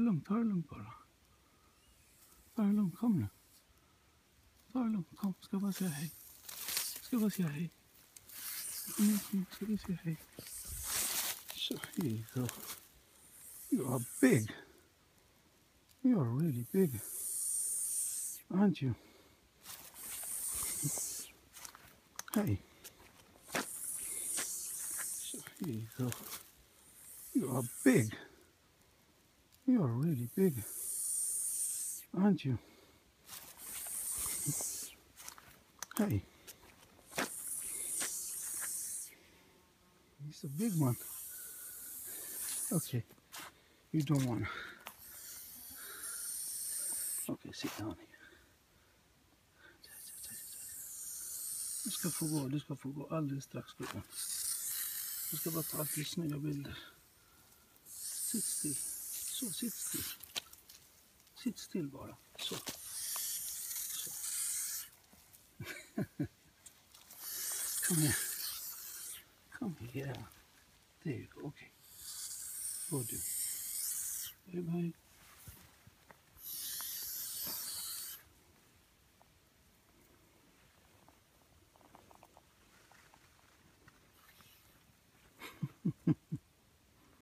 ta det lugnt bara. Ta det lugnt, kom nu. Ta det lugnt, kom. Ska bara säga hej. Ska bara säga hej. Kom, ska vi säga hej. So, here you go. You are big. You are really big. Aren't you? Hey. So, here you go. You are big. You are really big. Aren't you? Hey. He's a big one. Okay. You don't want to. Okay, sit down here. Du ska få gå alldeles strax, gubben. Du ska bara ta alltid snygga bilder. Sitt still. Så, sitt still. Sitt still bara. Så. Så. Come here. Come here. There you go. Okay. Go do.